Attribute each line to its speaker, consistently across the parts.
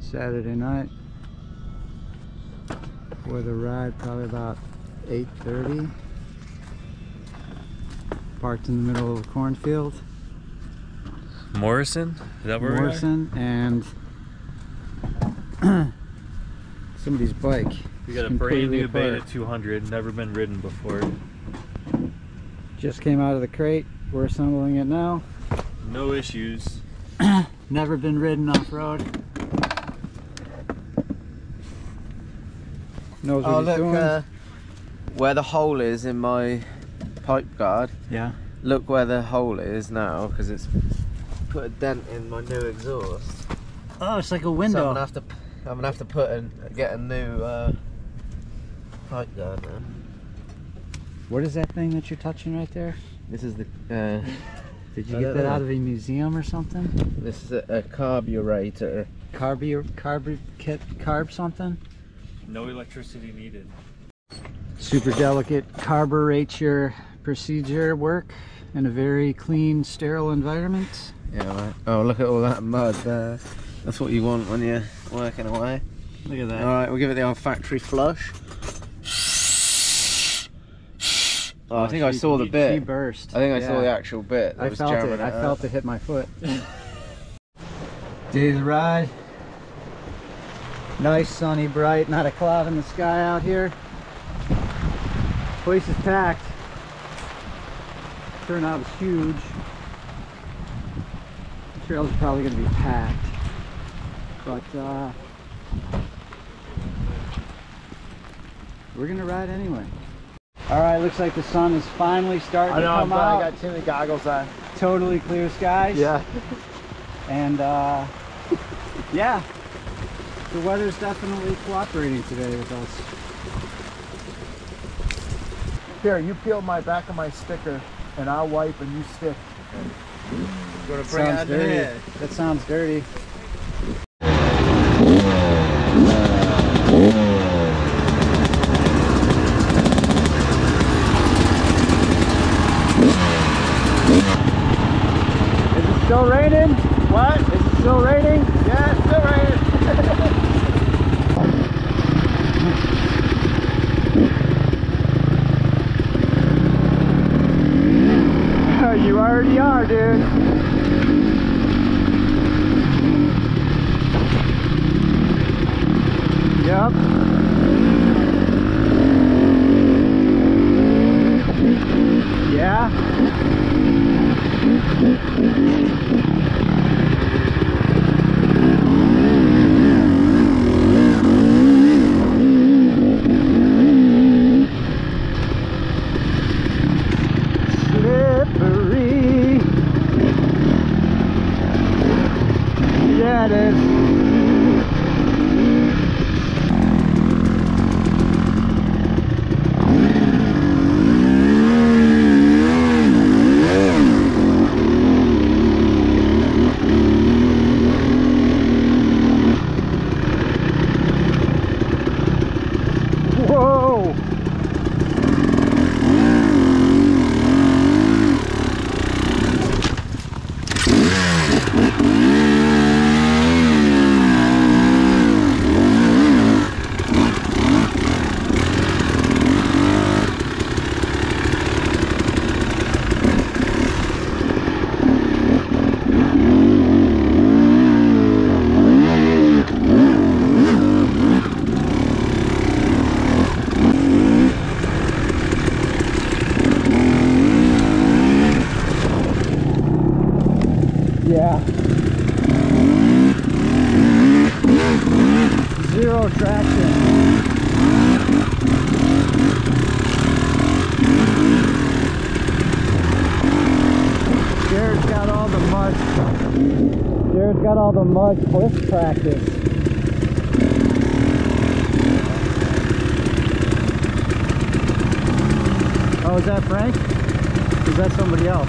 Speaker 1: Saturday night for the ride, probably about 8:30. Parked in the middle of a cornfield.
Speaker 2: Morrison? Is that where
Speaker 1: Morrison and somebody's bike.
Speaker 2: we got a brand new Beta 200, never been ridden before.
Speaker 1: Just came out of the crate. We're assembling it now.
Speaker 2: No issues.
Speaker 1: Never been ridden off-road. Knows what he's doing.
Speaker 3: Where the hole is in my pipe guard.
Speaker 1: Yeah.
Speaker 3: Look where the hole is now, because it's put a dent in my new exhaust.
Speaker 1: Oh, it's like a window.
Speaker 3: So I'm gonna have to get a new pipe guard now.
Speaker 1: What is that thing that you're touching right there?
Speaker 3: This is the.
Speaker 1: Did you get that out of a museum or something?
Speaker 3: This is a carburetor.
Speaker 1: Carb something?
Speaker 2: No electricity needed.
Speaker 1: Super delicate carburetor procedure work in a very clean, sterile environment.
Speaker 3: Yeah, right. Oh, look at all that mud there. That's what you want when you're working away.
Speaker 1: Look at that.
Speaker 3: Alright, we'll give it the old factory flush. Oh, I think I saw the bit.
Speaker 1: She burst.
Speaker 3: I think I saw the actual bit.
Speaker 1: I felt it. I felt it hit my foot. Day's ride. Nice, sunny, bright. Not a cloud in the sky out here. Place is packed. Turnout is huge. The trails are probably going to be packed. But we're going to ride anyway. Alright, looks like the sun is finally starting to come out.
Speaker 3: I got too many goggles on.
Speaker 1: Totally clear skies.
Speaker 3: Yeah.
Speaker 1: And yeah, the weather's definitely cooperating today with us.
Speaker 4: Here, you peel my back of my sticker and I'll wipe and you stick.
Speaker 3: You want to bring
Speaker 1: Sounds dirty. That sounds dirty. Still raining? What? Is it still raining?
Speaker 4: Yeah, it's still raining.
Speaker 1: You already are, dude. Yep. Yeah. Slippery. Yeah, it is. Yeah. Zero traction. Jared's got all the mud. Jared's got all the mud cliff practice. Oh, is that Frank? Is that somebody else?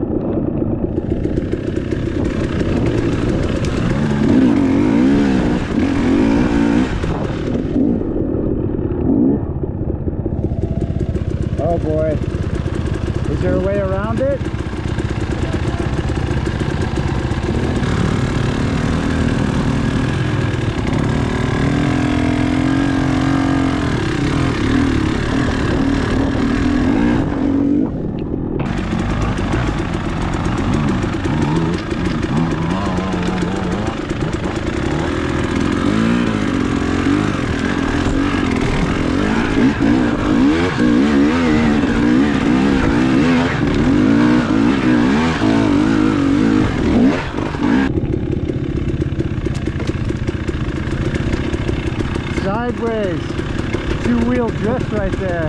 Speaker 1: Oh boy. Is there a way around it? Sideways, two-wheel drift right there.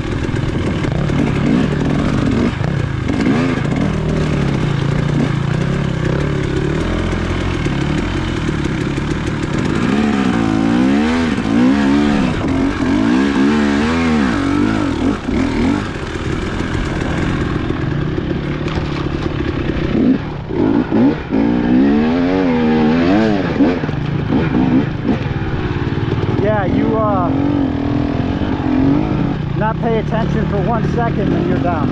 Speaker 1: Yeah, you not pay attention for 1 second and you're down.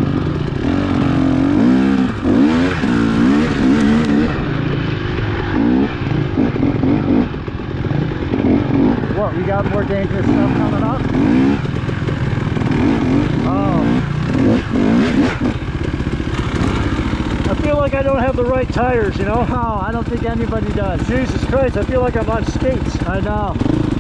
Speaker 1: What, we got more dangerous stuff coming up? Oh.
Speaker 2: I feel like I don't have the right tires, you know?
Speaker 1: Oh, I don't think anybody does.
Speaker 2: Jesus Christ, I feel like I'm on skates.
Speaker 1: I know.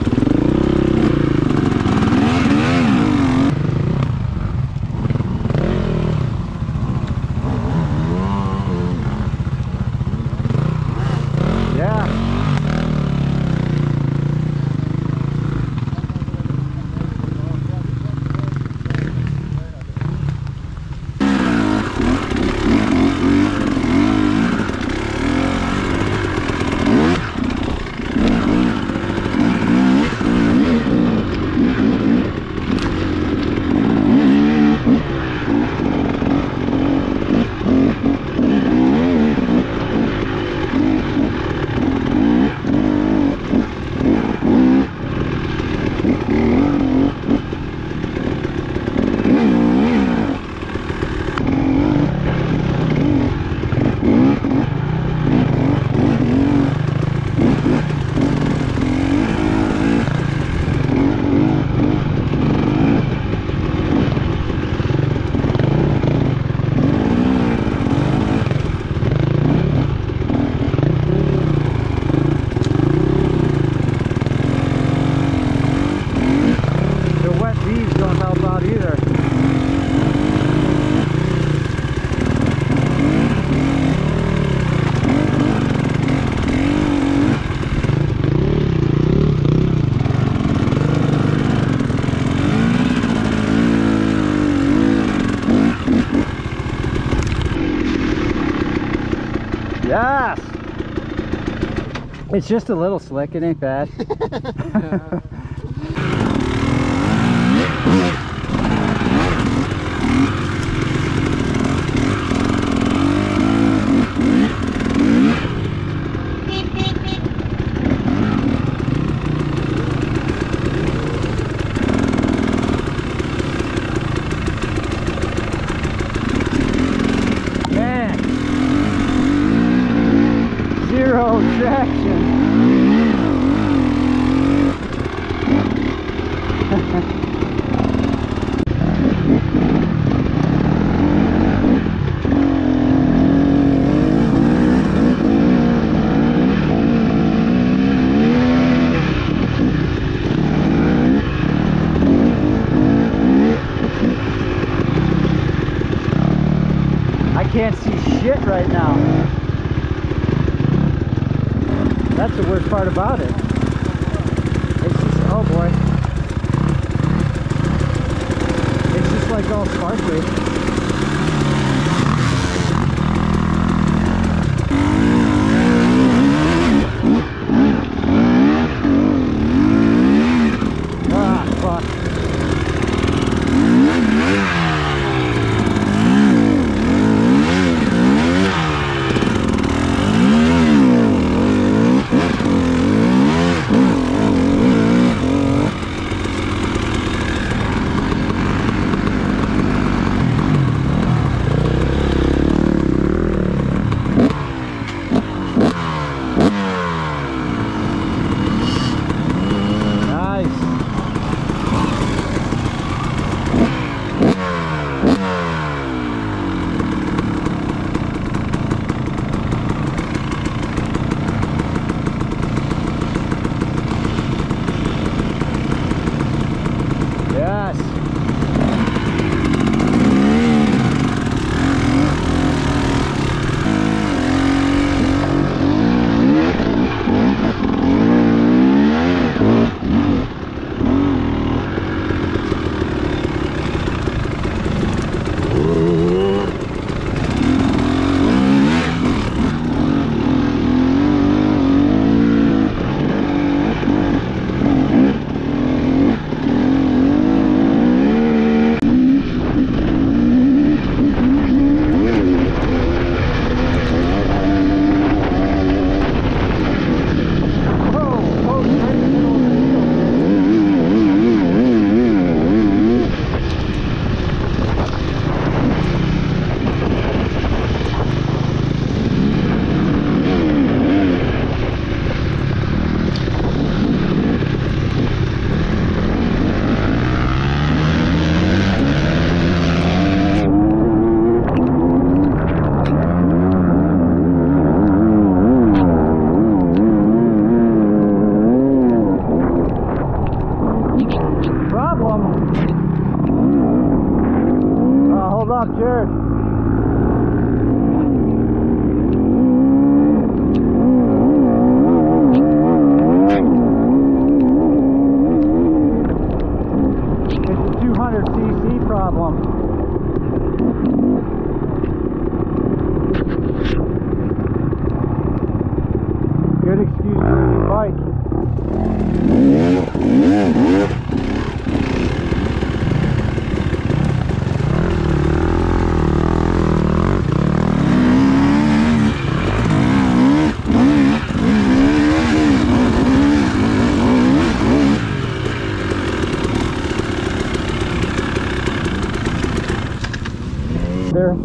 Speaker 1: Yes! It's just a little slick, it ain't bad. Zero traction. I can't see shit right now. That's the worst part about it. It's just, oh boy. It's just like all sparkly. Ah, fuck.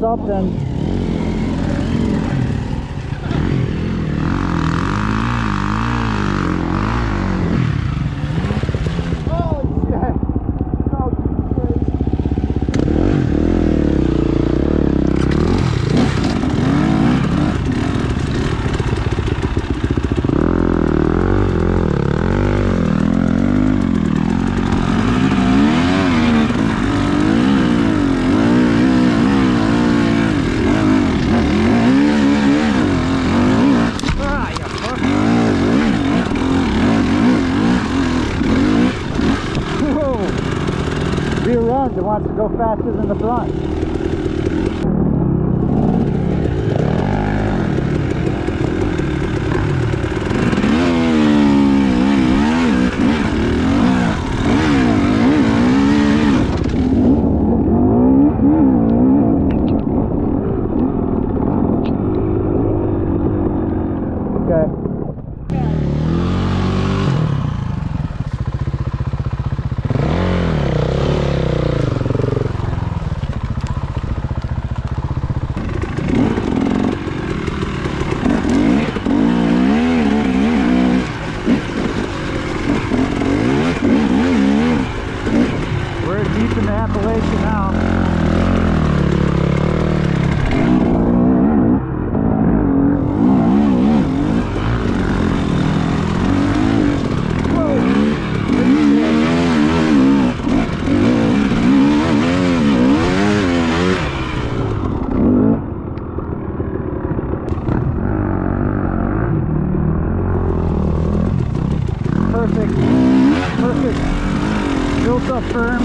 Speaker 1: something. Rear end, it wants to go faster than the front. Okay. Deep in the Appalachian now. Perfect. Perfect. Built up firm.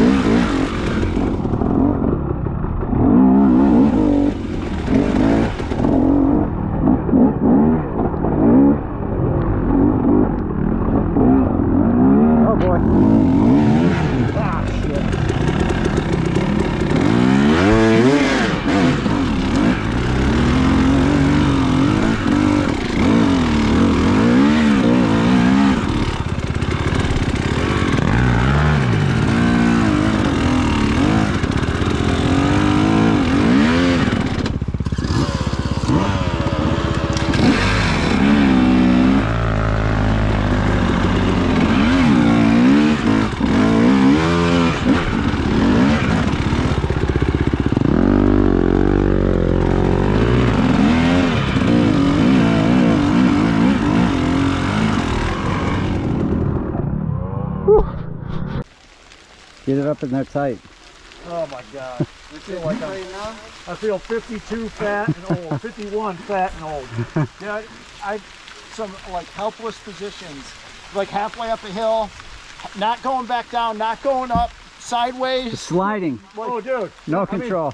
Speaker 1: Oh boy. Ah, shit. Get it up in there tight.
Speaker 4: Oh my God. I feel like I feel 52 fat and old, 51 fat and old. Yeah, I some like helpless positions, like halfway up a hill, not going back down, not going up, sideways.
Speaker 1: Sliding.
Speaker 4: Like, oh, dude.
Speaker 1: No control.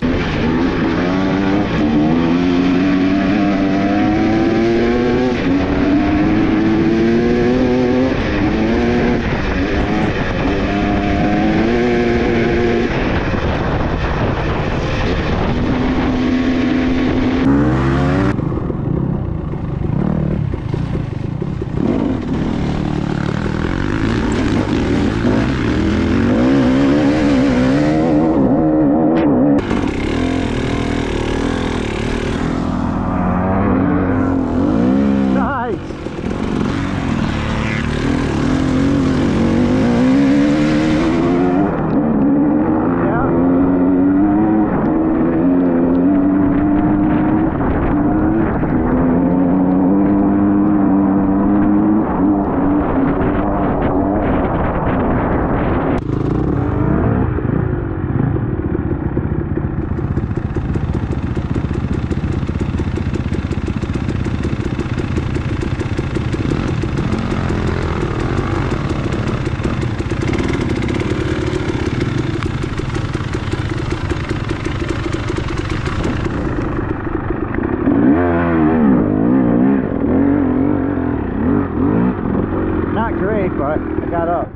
Speaker 1: But I got up.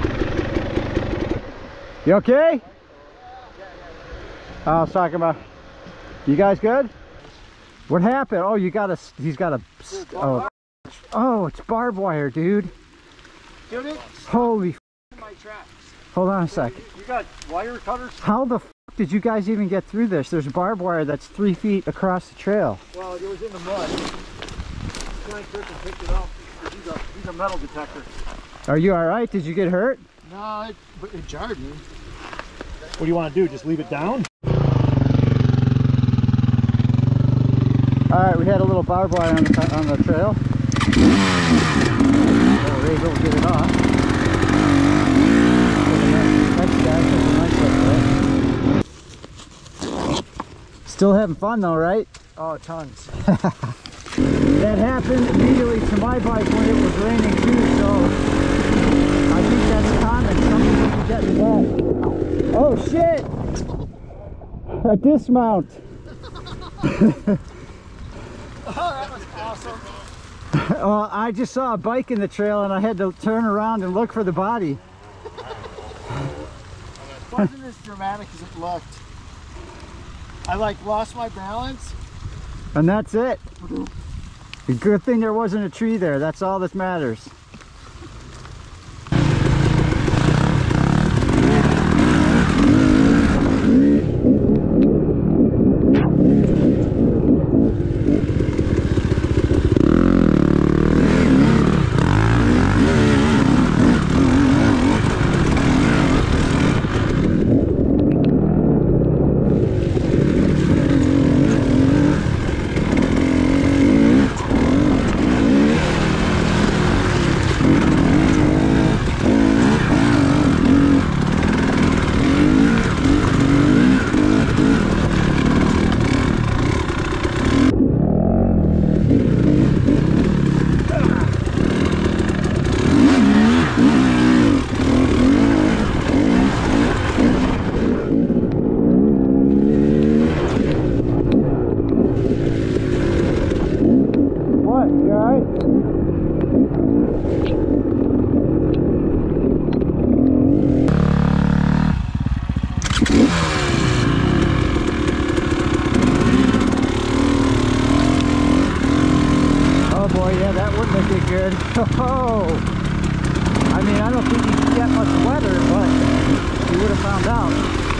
Speaker 1: You okay? I was talking about. You guys good? What happened? Oh, you got a. He's got a. Oh, it's barbed wire, dude.
Speaker 4: Dude,
Speaker 1: Holy.
Speaker 4: my tracks.
Speaker 1: Hold on a second.
Speaker 4: You got wire cutters?
Speaker 1: How the f did you guys even get through this? There's barbed wire that's 3 feet across the trail.
Speaker 4: Well, it was in the mud. Frank Griffin picked it up. He's a metal detector.
Speaker 1: Are you all right? Did you get hurt?
Speaker 4: No, it jarred me. What do you want to do? Just leave it down?
Speaker 1: All right, we had a little barbed wire on the trail. Oh, we're able to get it off. Nice guy, such a nice look, right? Still having fun though, right?
Speaker 4: Oh, tons.
Speaker 1: That happened immediately to my bike when it was raining too, so I think that's common. Some people get wet. Oh shit! A dismount.
Speaker 4: Oh, that was awesome.
Speaker 1: Well, I just saw a bike in the trail and I had to turn around and look for the body.
Speaker 4: It wasn't as dramatic as it looked. I lost my balance.
Speaker 1: And that's it. A good thing there wasn't a tree there. That's all that matters. Oh, I mean, I don't think you could get much wetter, but you would have found out.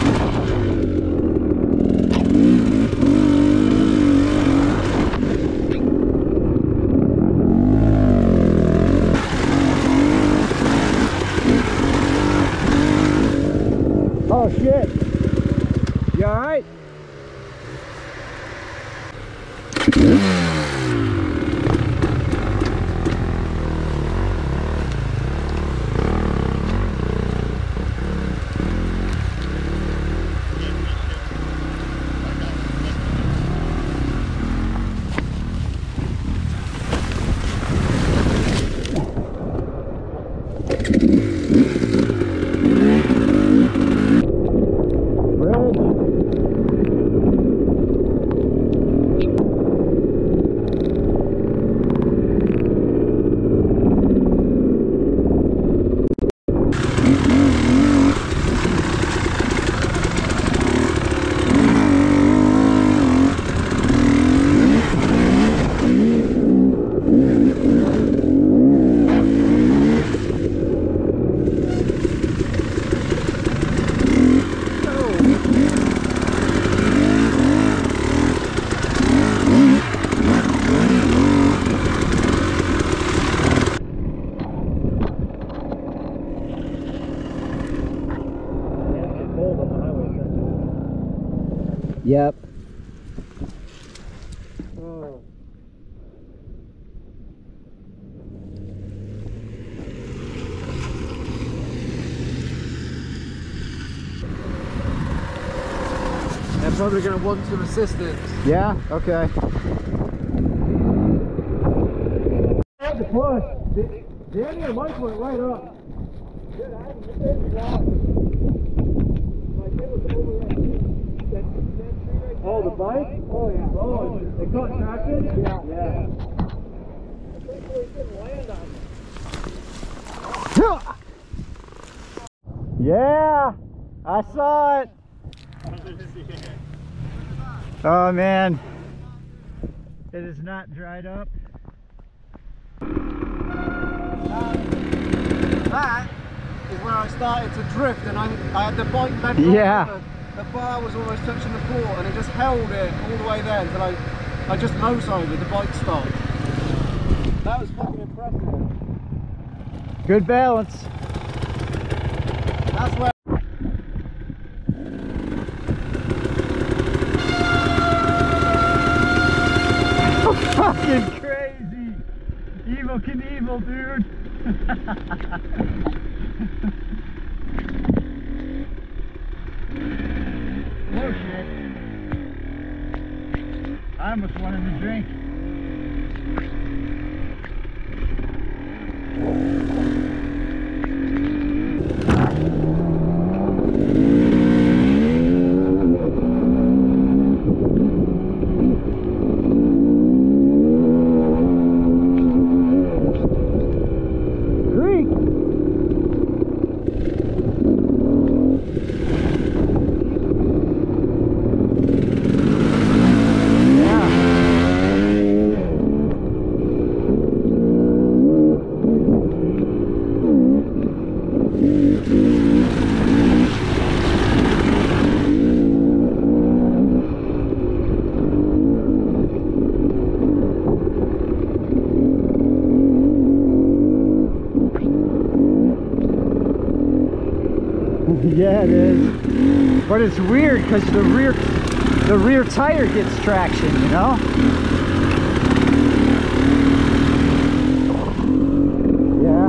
Speaker 1: Oh shit! You all right? Yep.
Speaker 4: Oh.
Speaker 3: They're probably going to want some assistance.
Speaker 1: Yeah? Okay.
Speaker 4: I had to push. Danny and Mike went right up. Oh, the bike? Oh, yeah. Oh, they caught traction? Yeah. Yeah. Thankfully, it didn't land on me.
Speaker 1: Yeah, I saw it. Oh man, it is not dried up.
Speaker 4: That is where I started to drift, and I had the bike bent
Speaker 1: Yeah.
Speaker 4: over the bar was almost touching the port, and it just held it all the way there until I just nose-sided, the bike stopped. That was fucking impressive.
Speaker 1: Good balance.
Speaker 4: That's where.
Speaker 1: Fucking crazy. Evil Knievel, dude. Oh shit. I almost wanted to drink. Yeah, it is. But it's weird because the rear tire gets traction, you know? Yeah.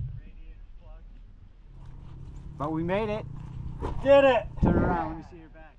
Speaker 1: But we made it.
Speaker 4: Did it!
Speaker 1: Turn around, let me see your back.